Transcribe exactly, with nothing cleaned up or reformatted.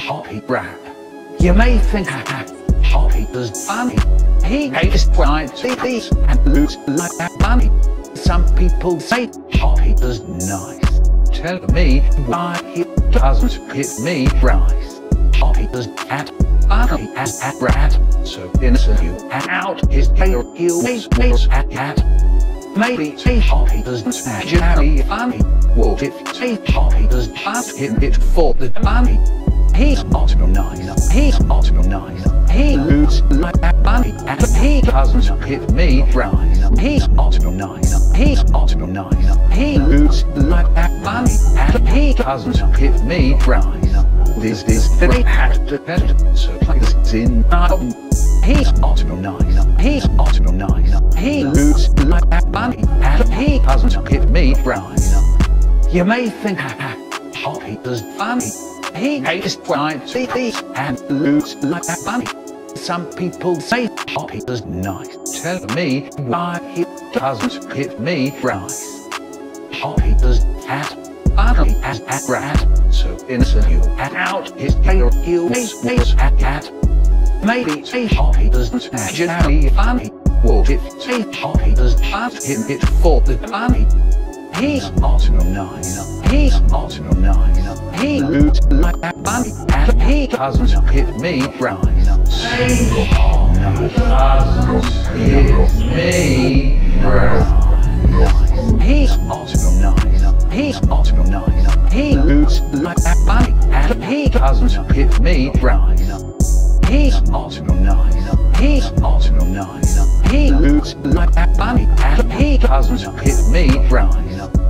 Jobby Rap. You may think Jobby is funny. He hates white T Vs and looks like that bunny. Some people say Jobby is nice. Tell me why he doesn't hit me right. Jobby is cat, funny as a rat. So innocent you out his tail, he'll make me a cat. Maybe Jobby isn't actually funny. What if Jobby does ask him it for the money? He's not nice, he's not nice. He looks like that bunny and he doesn't hit me right. He's not nice, he's not nice. He looks like that bunny and he doesn't hit me right. This is very hard to pet, so please in my own. He's not nice, he's not nice. He looks like that bunny and he doesn't hit me right. You may think Jobby is funny. He hates white T Vs and looks like that bunny. Some people say Jobby is nice. Tell me why he doesn't hit me right. Jobby is cat, funny as a rat. So innocent you out his tail, he'll make me a cat. Maybe Jobby isn't actually funny. What if Jobby does ask him it for the money? He's not nice, he's not nice. He looks like that bunny and he doesn't hit me right. Say oh no, doesn't hit me right. He's not nice, he's not nice. He looks like that bunny and he doesn't hit me right. He's not nice, he's not nice. He looks like that bunny and he doesn't hit me right.